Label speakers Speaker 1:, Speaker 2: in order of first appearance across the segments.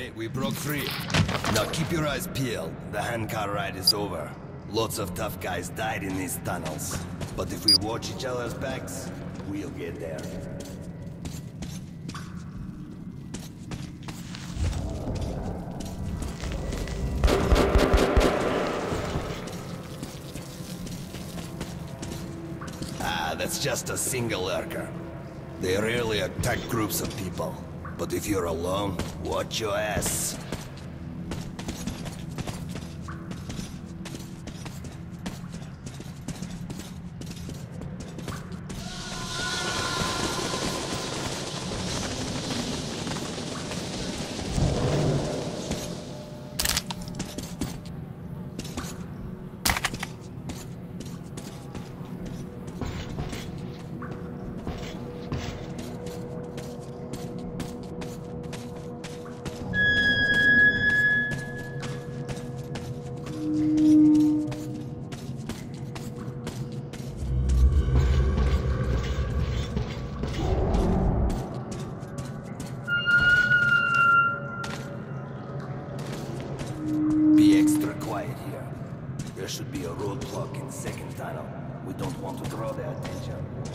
Speaker 1: great, we broke free. Now keep your eyes peeled. The handcar ride is over. Lots of tough guys died in these tunnels. But if we watch each other's backs, we'll get there. Ah, that's just a single lurker. They rarely attack groups of people. But if you're alone, watch your ass. There should be a roadblock in the second tunnel. We don't want to draw their attention.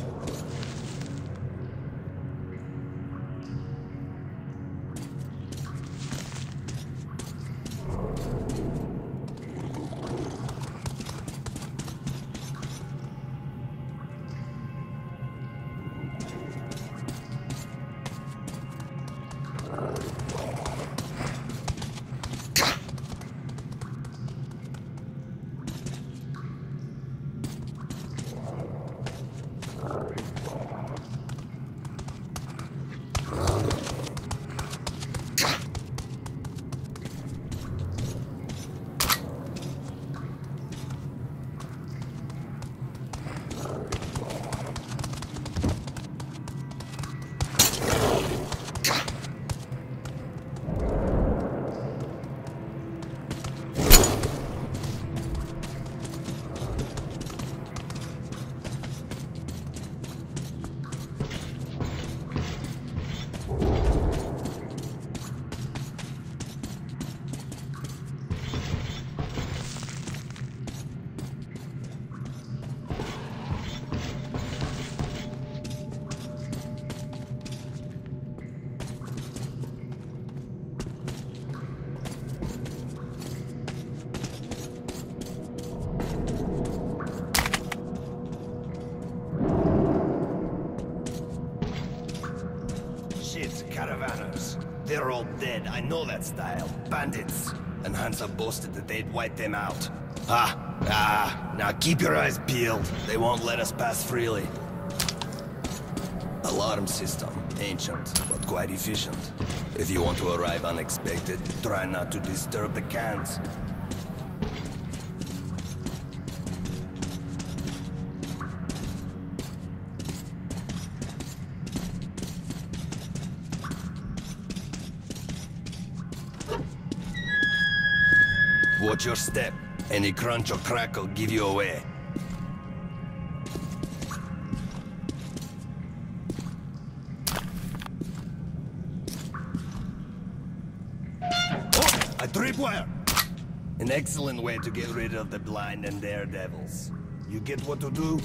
Speaker 1: Caravanners. They're all dead, I know that style. Bandits. And Hansa boasted that they'd wipe them out. Now keep your eyes peeled. They won't let us pass freely. Alarm system. Ancient, but quite efficient. If you want to arrive unexpected, try not to disturb the cans. Watch your step. Any crunch or crack will give you away. Oh! A tripwire! An excellent way to get rid of the blind and daredevils. You get what to do?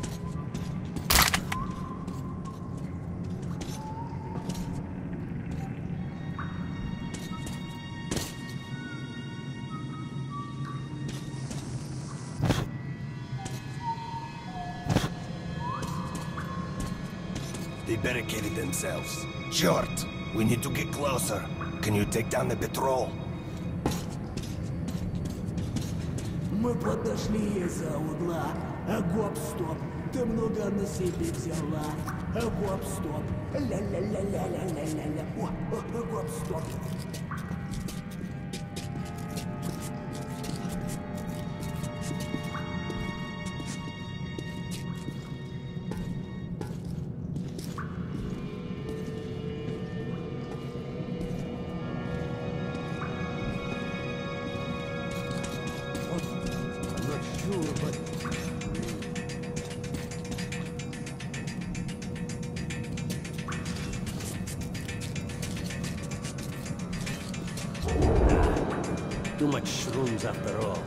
Speaker 1: They barricaded themselves. Short, we need to get closer. Can you take down the patrol?
Speaker 2: Мы подошли из-за угла. Гоп-стоп. Ты много на себе взяла. Гоп-стоп. Ля-ля-ля-ля-ля-ля-ля-ля. Гоп-стоп. Too much shrooms after all.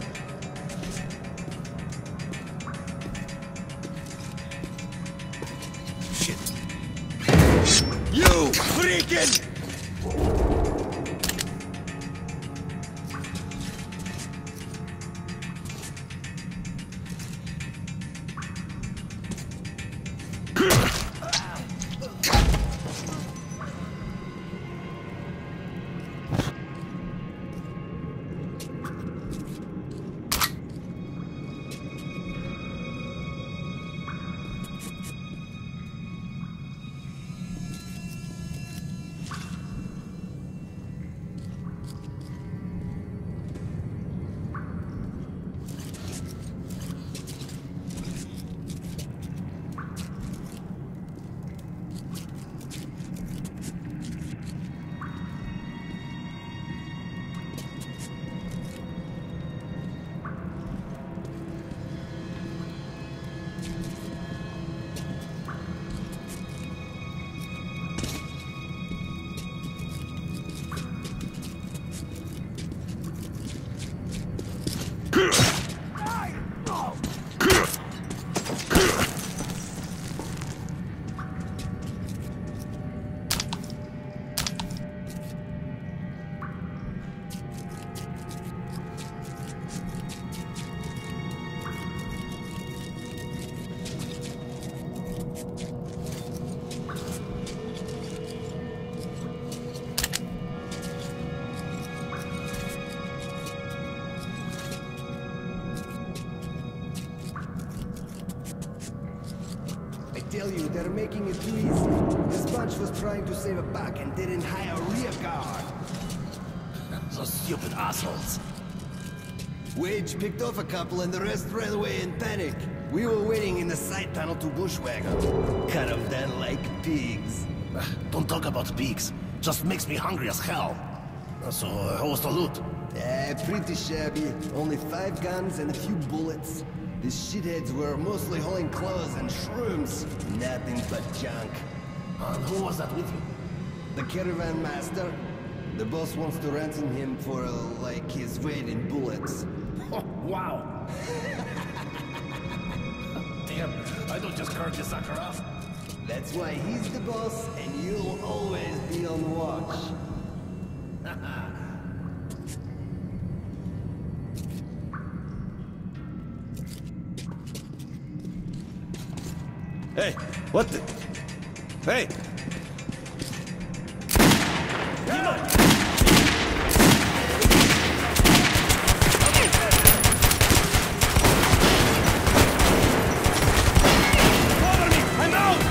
Speaker 1: Shit. You freaking! Tell you, they're making it too easy. This bunch was trying to save a buck and didn't hire a rear guard.
Speaker 3: Those stupid assholes.
Speaker 1: Wage picked off a couple and the rest ran away in panic. We were waiting in the side tunnel to bushwagon. Cut them down like pigs.
Speaker 3: Don't talk about pigs. Just makes me hungry as hell. So, how was the loot?
Speaker 1: Pretty shabby. Only 5 guns and a few bullets. These shitheads were mostly hauling clothes and shrooms. Nothing but junk.
Speaker 3: And who was that with you?
Speaker 1: The caravan master. The boss wants to ransom him for, like, his weight in bullets.
Speaker 3: Oh, wow. Damn, I don't just carve this sucker off.
Speaker 1: That's why he's the boss, and you'll always be on watch.
Speaker 4: Hey, what the? Hey! Follow me! I'm out!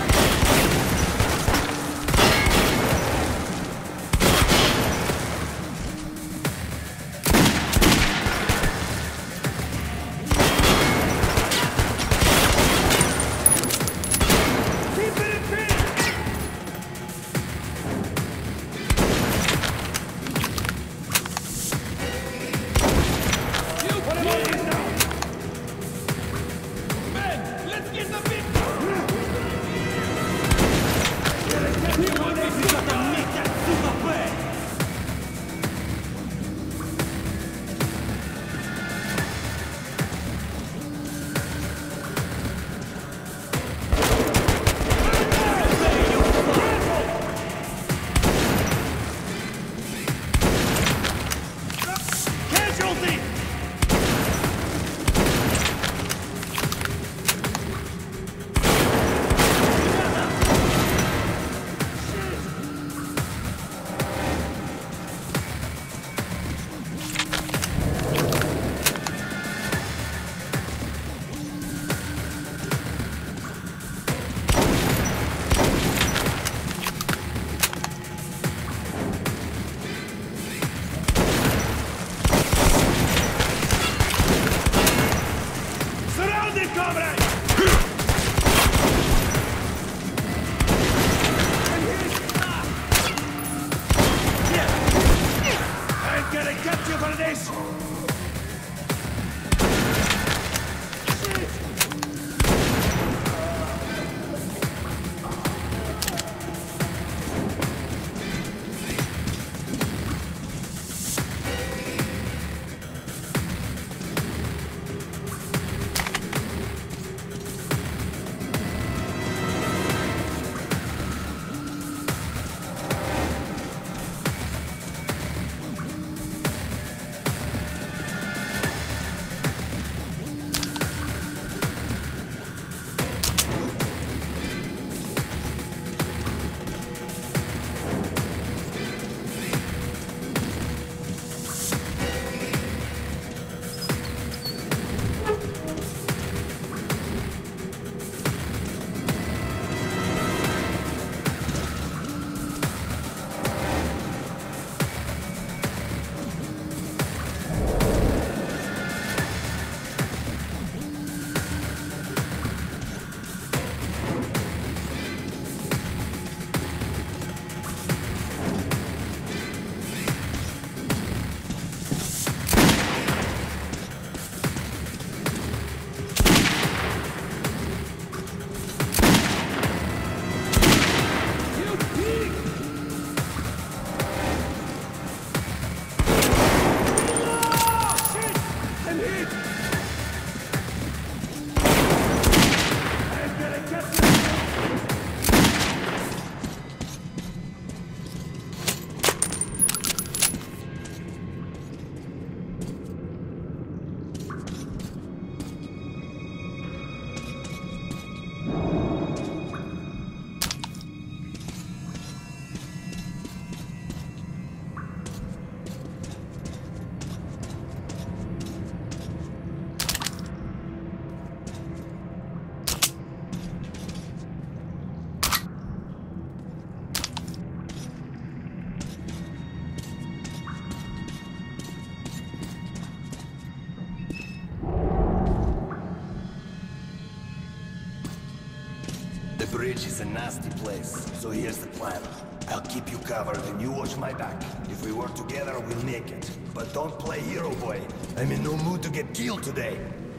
Speaker 1: The bridge is a nasty place, so here's the plan. I'll keep you covered and you watch my back. If we work together, we'll make it. But don't play hero boy. I'm in no mood to get killed today.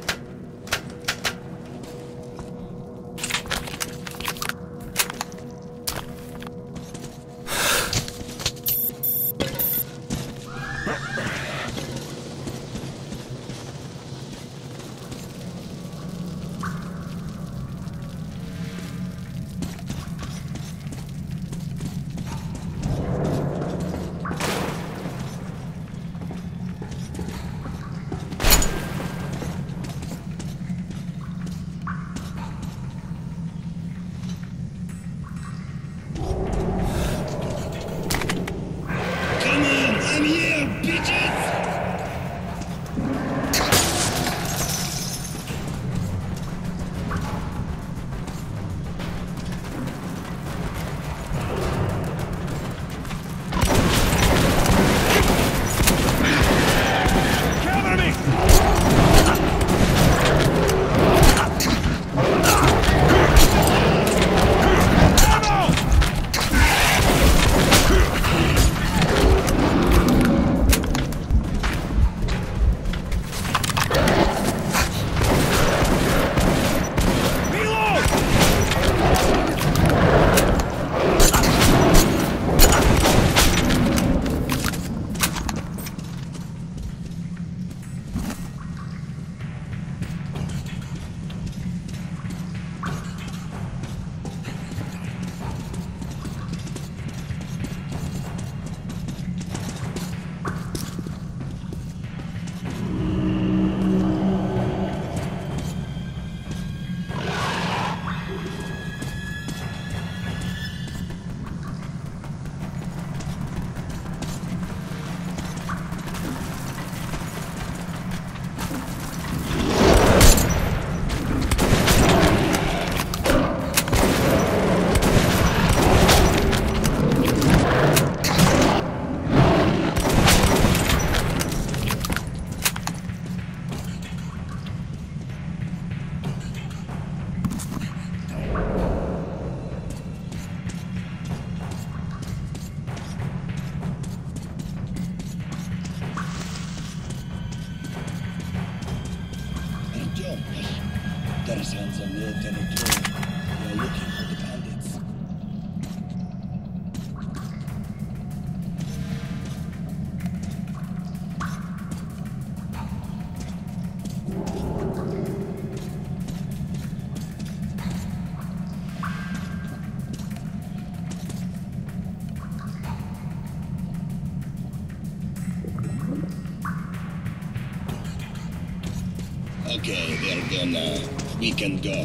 Speaker 5: There sounds a military drone. We are looking for the bandits. Okay, they're gone now. We can go.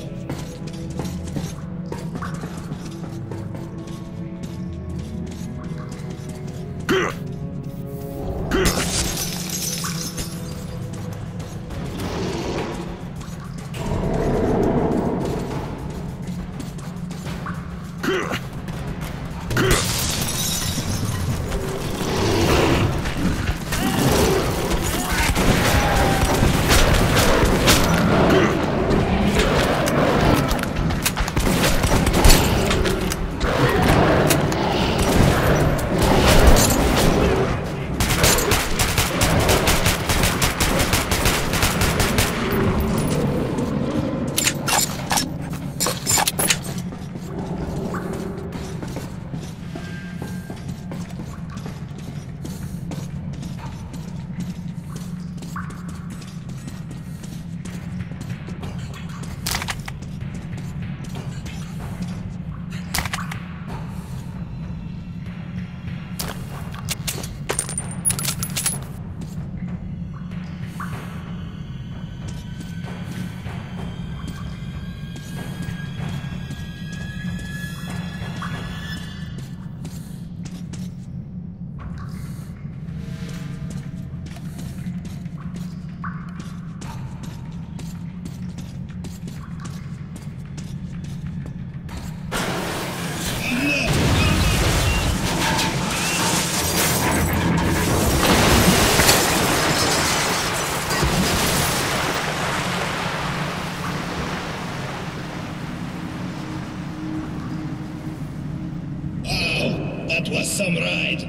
Speaker 1: that was some ride.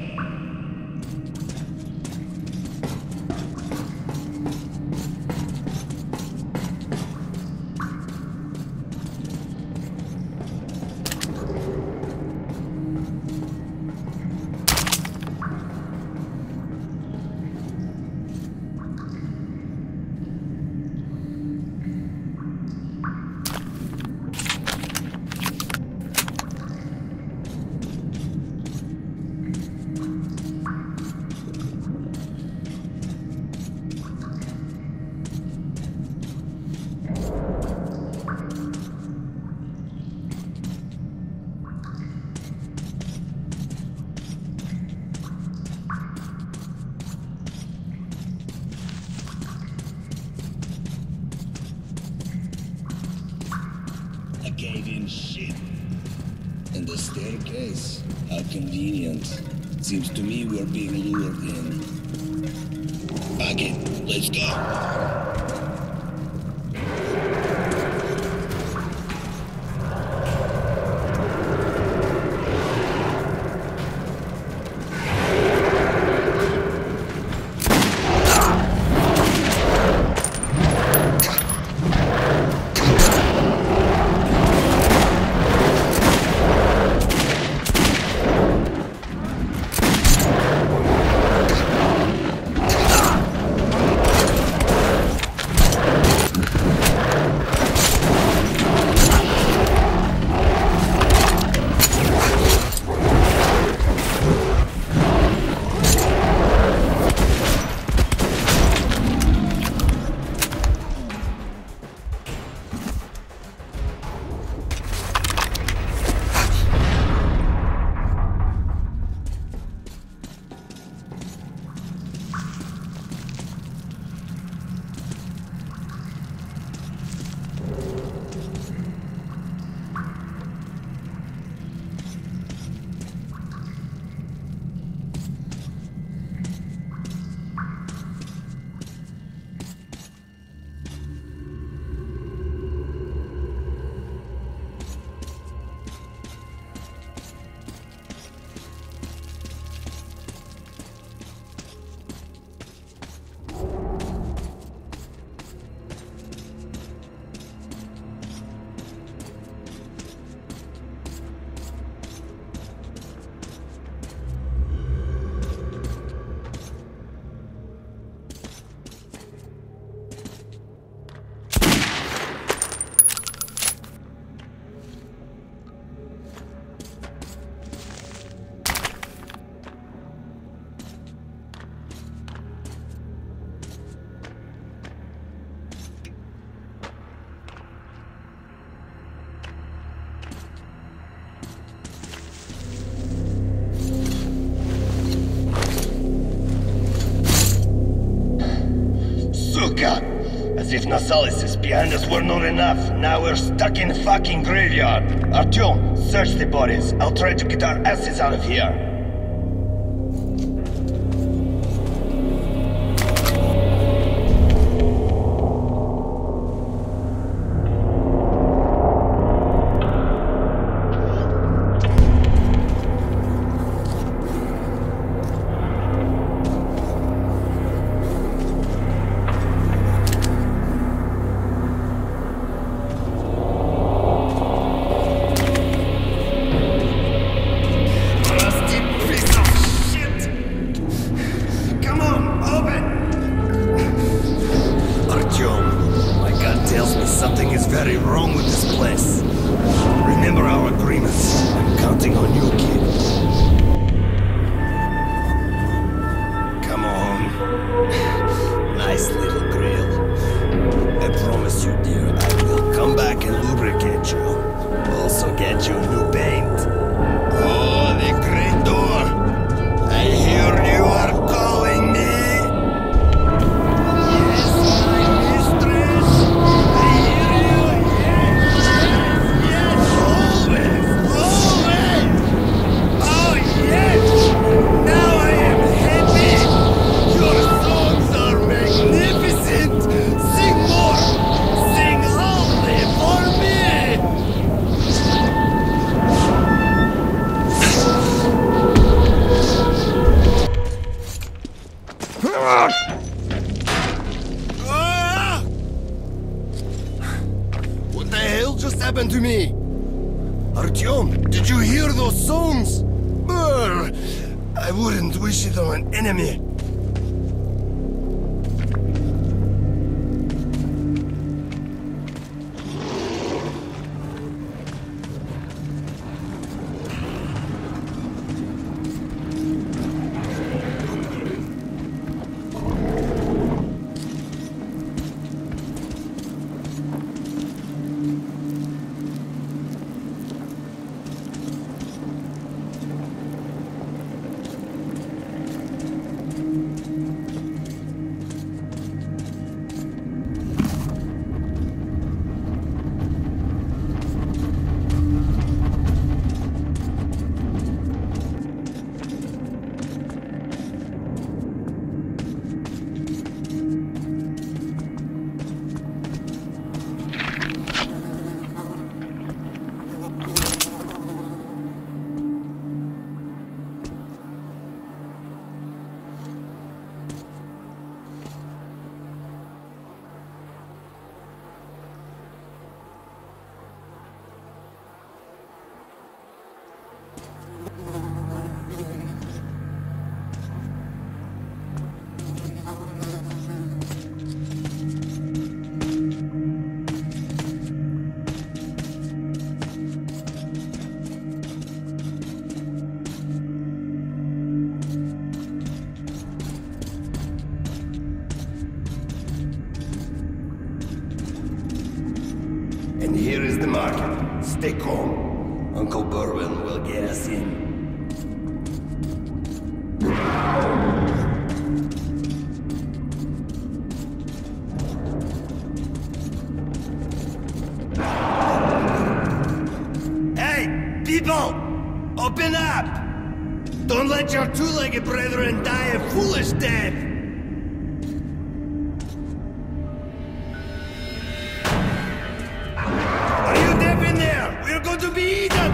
Speaker 6: Cave-in shit. And the staircase? How convenient. Seems to me we're being lured in. Fuck it, let's go.
Speaker 1: As if Nasalis behind us were not enough, now we're stuck in a fucking graveyard. Artyom, search the bodies. I'll try to get our asses out of here. just happened to me? Artyom, did you hear those songs? Brr, I wouldn't wish it on an enemy. And here is the market. Stay calm. Uncle Berwin will get us in. Hey, people! Open up! Don't let your two-legged brethren die a foolish death! To be eaten!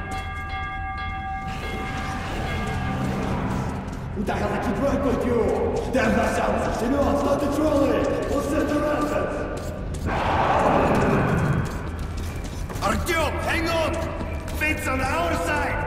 Speaker 7: Who the hell did you break with you? Damn that sounds! You know, it's not the trolley! We'll set the ransoms!
Speaker 1: Artyom, hang on! Fate's on our side!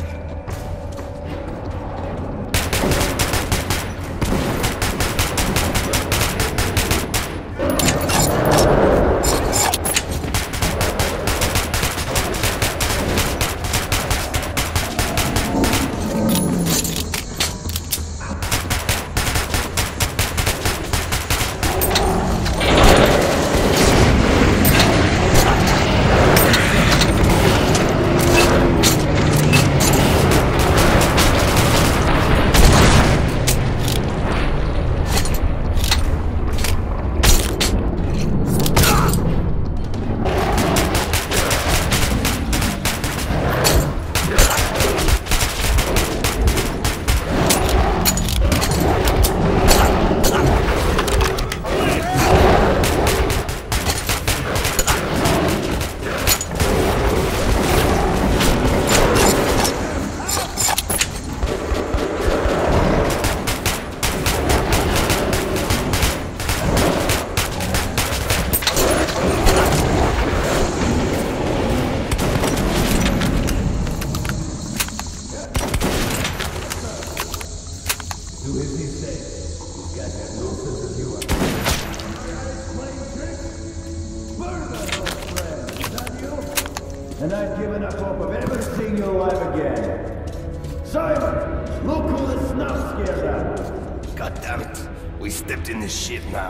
Speaker 7: And I've given up hope of ever seeing you alive again. Simon, look who the snuff scared out.
Speaker 1: God damn it. We stepped in this shit now.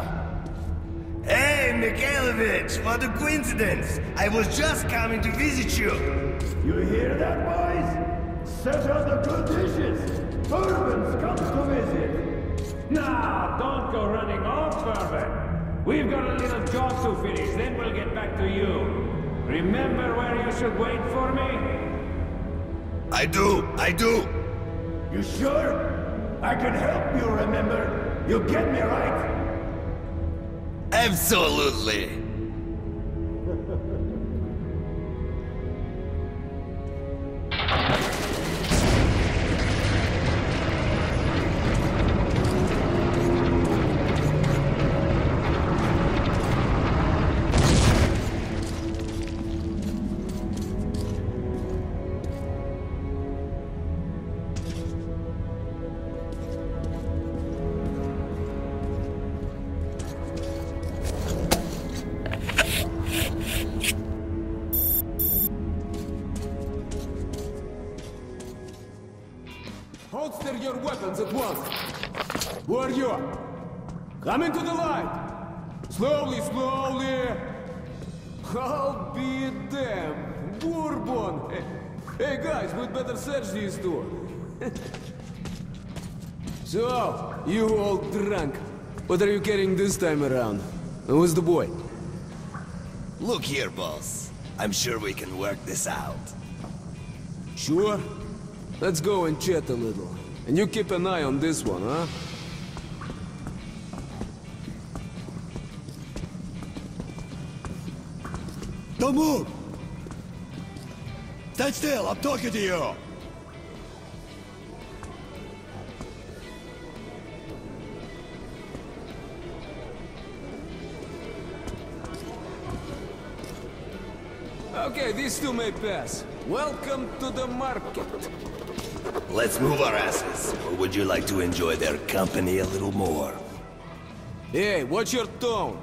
Speaker 1: Hey, Mikhailovich, what a coincidence. I was just coming to visit you.
Speaker 7: You hear that, boys? Set out the good dishes. Bourbon's comes to visit.
Speaker 8: Nah, don't go running off, Bourbon. We've got a little job to finish, then we'll get back to you. Remember where you should wait for me?
Speaker 1: I do.
Speaker 7: You sure? I can help you remember. You get me right?
Speaker 1: Absolutely.
Speaker 4: Holster your weapons at once. Who are you? Come into the light. Slowly, slowly. I'll be damned. Bourbon. Hey guys, we'd better search these two. So, you all drunk. What are you carrying this time around? Who's the boy?
Speaker 1: Look here, boss. I'm sure we can work this out.
Speaker 4: Sure? Let's go and chat a little. And you keep an eye on this one, huh?
Speaker 1: Don't move! Stand still, I'm talking to you!
Speaker 4: Okay, these two may pass. Welcome to the market.
Speaker 1: Let's move our asses, or would you like to enjoy their company a little more?
Speaker 4: Hey, watch your tone.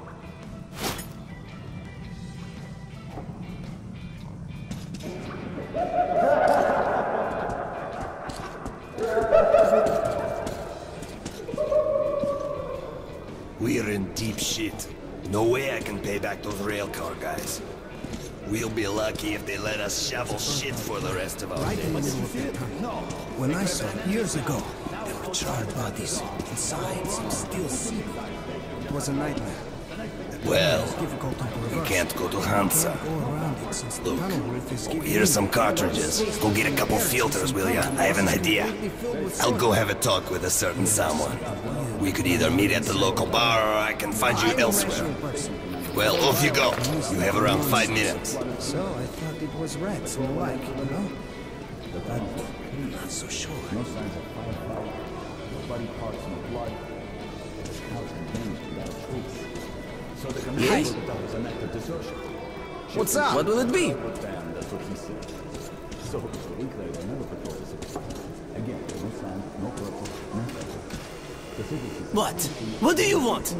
Speaker 1: We're in deep shit. No way I can pay back those railcar guys. We'll be lucky if they let us shovel shit for the rest of our days.
Speaker 2: When I saw it years ago, there were charred bodies inside some steel seat. It was a nightmare.
Speaker 1: Well,
Speaker 2: Difficult to
Speaker 1: we
Speaker 2: reverse.
Speaker 1: can't go to Hansa.
Speaker 2: Go around it since the
Speaker 1: Look,
Speaker 2: tunnel roof is
Speaker 1: here's some cartridges. Go get a couple filters, will ya? I have an idea. I'll go have a talk with a certain someone. We could either meet at the local bar, or I can find you elsewhere. Well, off you go. You have around 5 minutes.
Speaker 2: So I thought it was rats and the like, you know? But I'm not so sure. No signs of firepower. No body parts in the blood. The house contains without trace. So the commander that was an act of desertion.
Speaker 4: What's up? What will it be?
Speaker 2: That's what he said. So a week later, another patrol is again, no sound, no purple, nothing.
Speaker 5: What? What do you want?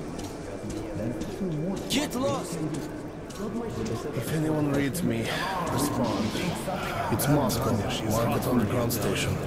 Speaker 5: Get lost!
Speaker 3: If anyone reads me, respond. It's Moscow, Market Underground Station.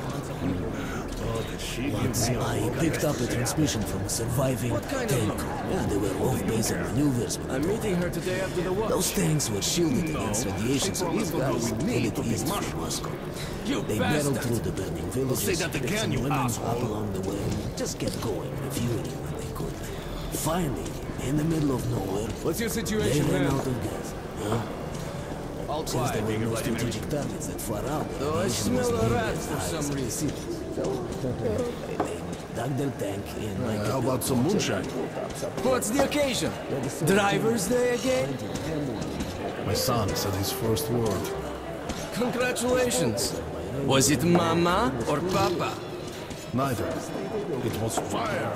Speaker 5: I picked up a transmission from a surviving tank. Yeah, they were off base on maneuvers.
Speaker 4: I'm meeting her today after the watch.
Speaker 5: Those tanks were shielded against radiation, so these guys headed east from Moscow. They barreled through the burning villages.
Speaker 3: Say that again, you asshole.
Speaker 5: Up along the way, just kept going, refueling when they could. Finally, in the middle of nowhere,
Speaker 4: What's your
Speaker 5: they
Speaker 4: situation,
Speaker 5: ran
Speaker 4: man?
Speaker 5: out of gas. Huh?
Speaker 4: All
Speaker 5: Since there
Speaker 4: quiet.
Speaker 5: were no strategic targets that far out,
Speaker 4: Though I
Speaker 5: radiation
Speaker 4: smell
Speaker 5: was
Speaker 4: a
Speaker 5: aimed
Speaker 4: rat
Speaker 5: at
Speaker 4: for
Speaker 5: eyes
Speaker 4: some
Speaker 5: and
Speaker 4: reason.
Speaker 5: cities. They dug their tank in like
Speaker 3: How about some moonshine?
Speaker 4: What's the occasion? Driver's Day again?
Speaker 3: My son said his first word.
Speaker 4: Congratulations. Was it Mama or Papa?
Speaker 3: Neither. It was fire.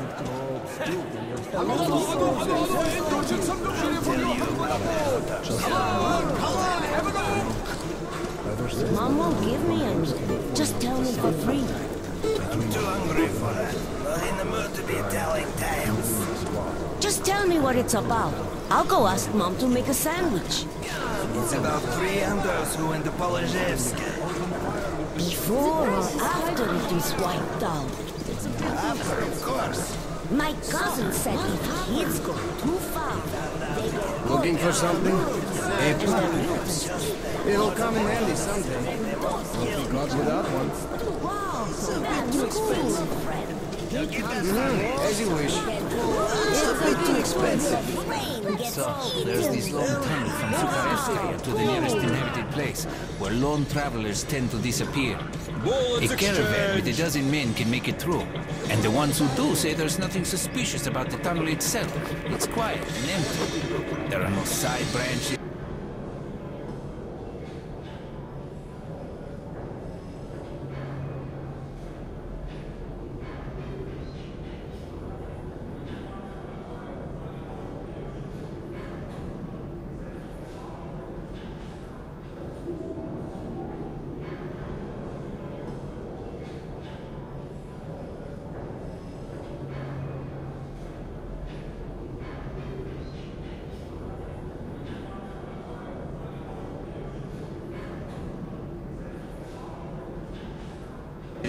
Speaker 9: Mom won't give me any. Just tell me for free.
Speaker 1: I'm too hungry for that. Not in the mood to be telling tales.
Speaker 9: Just tell me what it's about. I'll go ask Mom to make a sandwich.
Speaker 1: It's about 3 others who went to Polozhevsky.
Speaker 9: Before or after it is wiped out.
Speaker 1: After, of course.
Speaker 9: My cousin said if kids go too far, they get
Speaker 4: Looking for something? A plan. It'll come in handy someday. Not without one.
Speaker 9: wow, that's cool, Fred.
Speaker 4: As you wish.
Speaker 5: it's a bit too expensive.
Speaker 10: So, there's this long tunnel from Sukharevskaya to the nearest inhabited place, where lone travelers tend to disappear. A caravan with a dozen men can make it through, and the ones who do say there's nothing suspicious about the tunnel itself. It's quiet and empty. There are no side branches.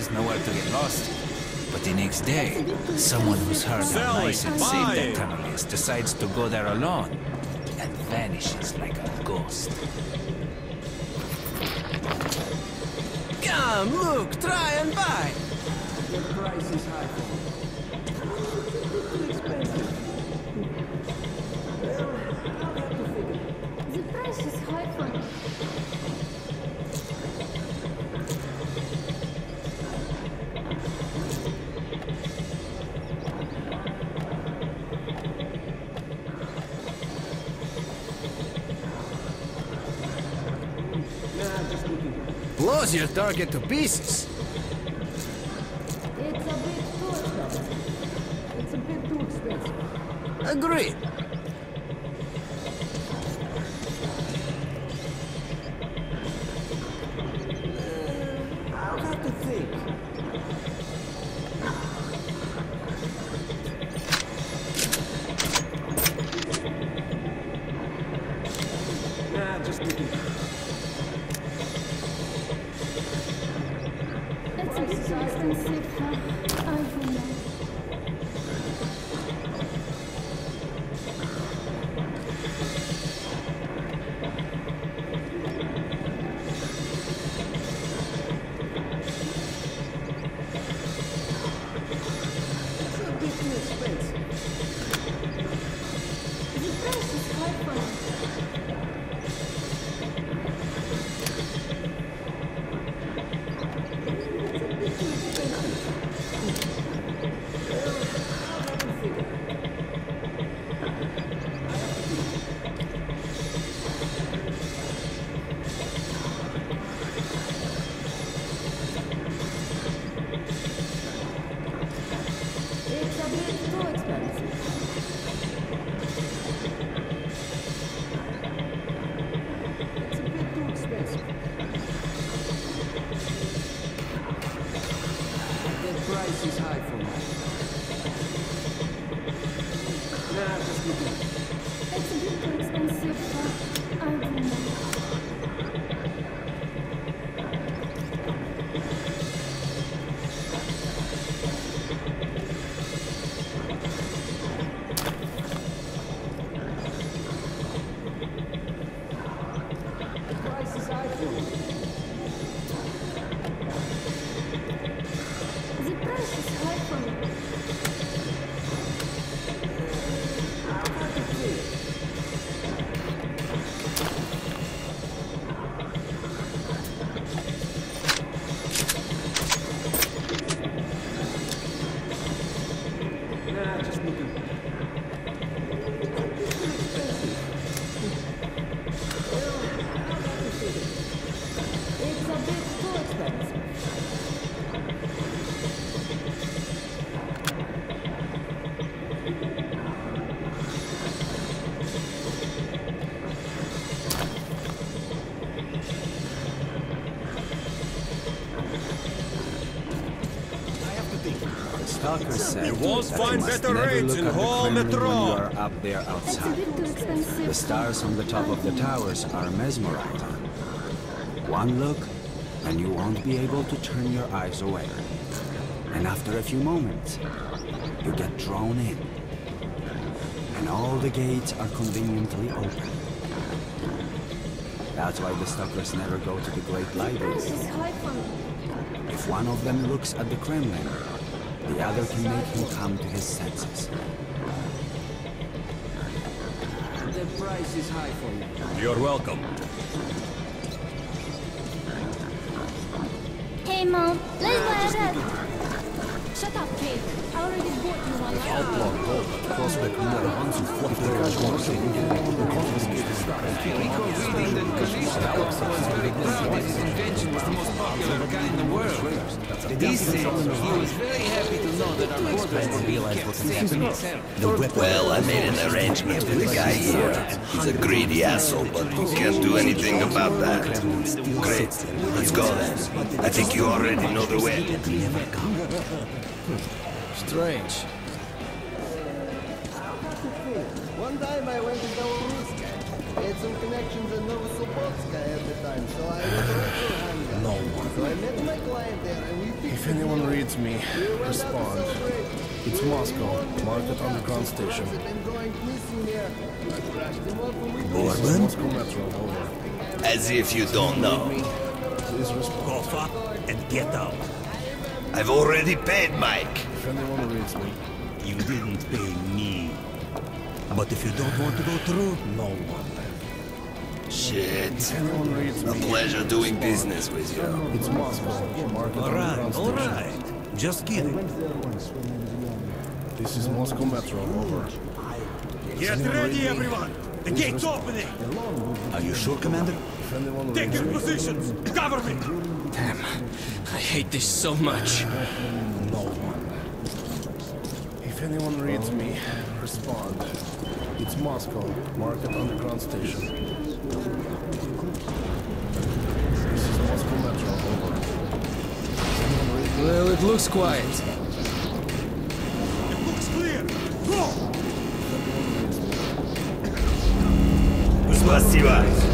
Speaker 10: is nowhere to get lost. But the next day, someone who's heard how nice and safe that tunnel is decides to go there alone and vanishes like a ghost.
Speaker 5: Come, look, try and buy.
Speaker 2: The price is high for me.
Speaker 11: The price is high for me.
Speaker 5: Blows your target to pieces.
Speaker 11: It's a bit too expensive.
Speaker 2: It's a bit too expensive.
Speaker 5: Agreed.
Speaker 2: I'll have to think. Nah, just looking.
Speaker 11: It's a bit too expensive. I don't know.
Speaker 2: It's a bit too expensive.
Speaker 11: The price is high for me. It's a bit too expensive.
Speaker 2: It's a bit too expensive. The price is high for me. Nah, just looking.
Speaker 11: It's a bit too expensive. I don't know.
Speaker 2: The price is high for me.
Speaker 11: The price is high for me.
Speaker 2: I'll have to think. Nah, just looking.
Speaker 11: It's a bit too expensive.
Speaker 5: The stalker said
Speaker 4: You won't
Speaker 5: that
Speaker 4: find
Speaker 5: you must
Speaker 4: better
Speaker 5: never
Speaker 4: rates
Speaker 5: look
Speaker 4: in
Speaker 5: at the
Speaker 4: Hall
Speaker 5: Kremlin
Speaker 4: Metro.
Speaker 5: when you are up there
Speaker 11: It's a
Speaker 5: outside.
Speaker 11: bit too expensive.
Speaker 5: The stars on the top of the towers are mesmerizing. One look, and you won't be able to turn your eyes away. And after a few moments, you get drawn in. And all the gates are conveniently open. That's why the stalkers never go to the Great
Speaker 11: The
Speaker 5: Library.
Speaker 11: price is high for me.
Speaker 5: If one of them looks at the Kremlin, the other can make him come to his senses.
Speaker 2: The price is high for me.
Speaker 4: You're welcome.
Speaker 11: Hey, Mom. Let's buy a red. Shut up, kid. I already bought you one.
Speaker 10: Rico reading that Kalishnikov was very proud that his invention was the most popular gun in the world. He said he was very happy to know that our borders were being kept safe and himself.
Speaker 1: Well, I made an arrangement with the guy here. He's a greedy asshole, but we can't do anything about that. Great. Let's go then. I think you already know the way.
Speaker 5: Strange.
Speaker 12: One time I went to Belarus. I had some connections in Novosobotsk at the time, so I was a regular handgun. No one. So I I met my client there and we fixed
Speaker 3: If anyone reads me, respond. It's Moscow, Market Underground Station.
Speaker 1: Bourbon?
Speaker 3: Moscow Metro, over.
Speaker 1: As if you don't know.
Speaker 3: Please respond.
Speaker 13: Cough up and get out.
Speaker 1: I've already paid Mike.
Speaker 3: If anyone reads me,
Speaker 13: You didn't pay me. But if you don't want to go through, no one.
Speaker 1: Shit.
Speaker 3: if anyone reads
Speaker 1: A
Speaker 3: me,
Speaker 1: pleasure doing business with you.
Speaker 3: it's Moscow, Market Underground Station.
Speaker 13: Alright. Just kidding.
Speaker 3: This is Moscow Metro, over.
Speaker 13: Get ready, everyone! The gate's opening! Are you sure, Commander?
Speaker 3: If anyone
Speaker 13: Take
Speaker 3: reads
Speaker 13: your
Speaker 3: me,
Speaker 13: positions! Cover me!
Speaker 10: Damn, I hate this so much.
Speaker 3: no one. If anyone reads me, respond. It's Moscow, Market Underground Station. This is Moscow Metro, over.
Speaker 10: Well, it looks quiet.
Speaker 13: It looks clear! Go!
Speaker 1: Спасибо.